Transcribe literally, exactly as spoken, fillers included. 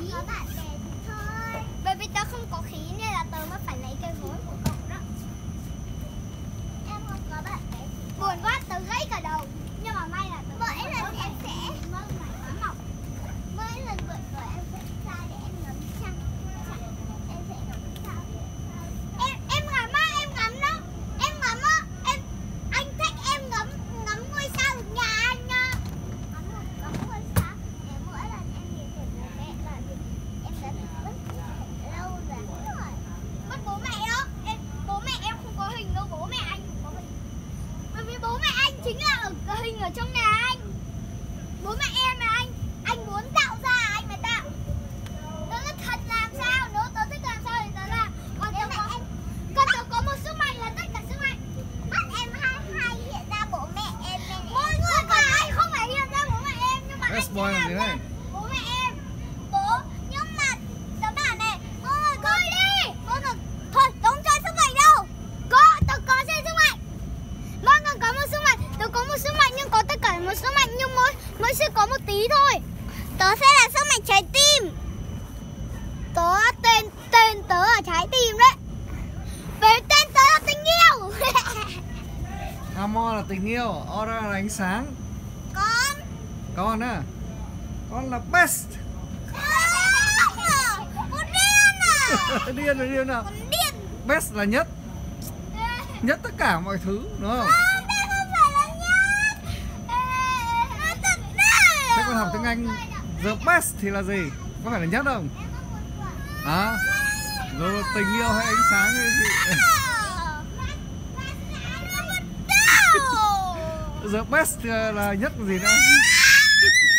có bạn bè thì thôi. Bởi vì tớ không có khí nên là tớ mới phải lấy cây gối của cậu đó. Em không có bạn bè thì buồn quá, tớ gãy cả đầu. Nhưng mà may là tớ mỗi lần em sẽ mơ mày quá mỏng. Mỗi lần vượt rồi em sẽ ra để em ngắm trăng. Em sẽ ngắm sao. Em em ngắm á, em ngắm đó. Em ngắm á, em anh thích em ngắm ngắm ngôi sao được nhà anh nha. Ngắm ngắm ngôi sao. Để mỗi lần em nhìn thấy bố mẹ là gì em đã bị mất lâu rồi. Mất bố mẹ đó. Em bố mẹ em không có hình đâu, bố mẹ anh không có hình. Bởi vì bố mẹ anh chính là ở cái hình ở trong nhà anh. Bố mẹ em là anh anh muốn tạo ra anh mới tạo. Tớ là thật làm sao, nếu tớ thích làm sao thì tớ làm. Còn tớ có em, còn tớ có một sức mạnh là tất cả sức mạnh. Mắt em hay hay hiện ra bố mẹ em nên mỗi người còn anh không phải hiện ra bố mẹ em nhưng mà anh sẽ làm ra bố mẹ em. Bố, nhưng mà tớ bảo này, bố ơi coi đi. Bố được, thôi tớ không chơi sức mạnh đâu. Có, tớ có chơi sức mạnh. Vâng, còn có một sức mạnh, tớ có một sức mạnh nhưng có tất cả một sức mạnh nhưng mỗi mỗi sự có một tí thôi. Tớ sẽ là sức mạnh trái tim. Tớ tên tên tớ là trái tim đấy. Về tên tớ là tình yêu. Amo là tình yêu, Aura là ánh sáng. Con Con á, con là best. con điên à? Điên rồi điên nào? Con điên. Best là nhất, nhất tất cả mọi thứ, đúng không? Không, đây không phải là nhất. Nó thật đấy. Thế con học tiếng Anh, the best thì là gì? Có phải là nhất không? À, rồi tình yêu hay ánh sáng hay gì? The best là nhất gì nữa?